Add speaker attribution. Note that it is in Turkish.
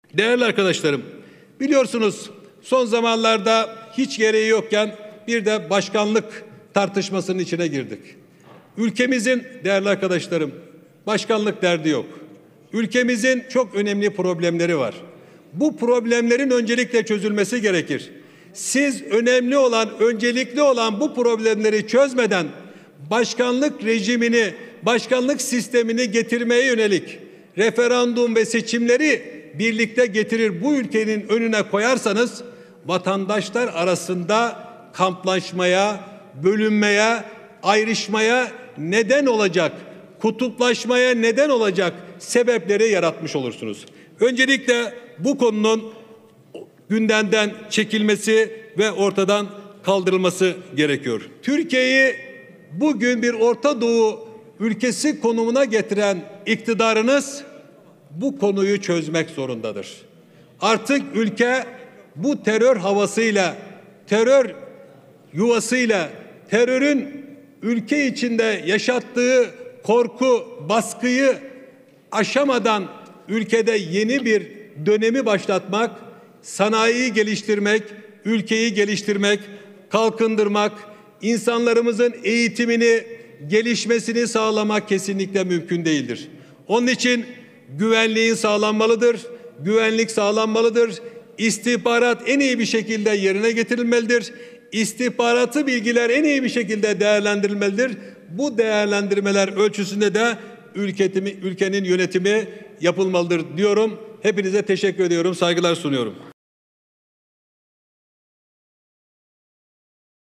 Speaker 1: Değerli arkadaşlarım, biliyorsunuz son zamanlarda hiç gereği yokken bir de başkanlık tartışmasının içine girdik. Ülkemizin, değerli arkadaşlarım, başkanlık derdi yok. Ülkemizin çok önemli problemleri var. Bu problemlerin öncelikle çözülmesi gerekir. Siz öncelikli olan bu problemleri çözmeden başkanlık rejimini, başkanlık sistemini getirmeye yönelik referandum ve seçimleri birlikte getirir bu ülkenin önüne koyarsanız vatandaşlar arasında kamplaşmaya, bölünmeye, ayrışmaya neden olacak, kutuplaşmaya neden olacak sebepleri yaratmış olursunuz. Öncelikle bu konunun gündemden çekilmesi ve ortadan kaldırılması gerekiyor. Türkiye'yi bugün bir Orta Doğu ülkesi konumuna getiren iktidarınız bu konuyu çözmek zorundadır. Artık ülke bu terör havasıyla, terör yuvasıyla, terörün ülke içinde yaşattığı korku, baskıyı aşamadan ülkede yeni bir dönemi başlatmak, sanayiyi geliştirmek, ülkeyi geliştirmek, kalkındırmak, insanlarımızın eğitimini, gelişmesini sağlamak kesinlikle mümkün değildir. Onun için güvenliğin sağlanmalıdır, güvenlik sağlanmalıdır, istihbarat en iyi bir şekilde yerine getirilmelidir, istihbaratı bilgiler en iyi bir şekilde değerlendirilmelidir. Bu değerlendirmeler ölçüsünde de ülkenin yönetimi yapılmalıdır diyorum. Hepinize teşekkür ediyorum, saygılar sunuyorum.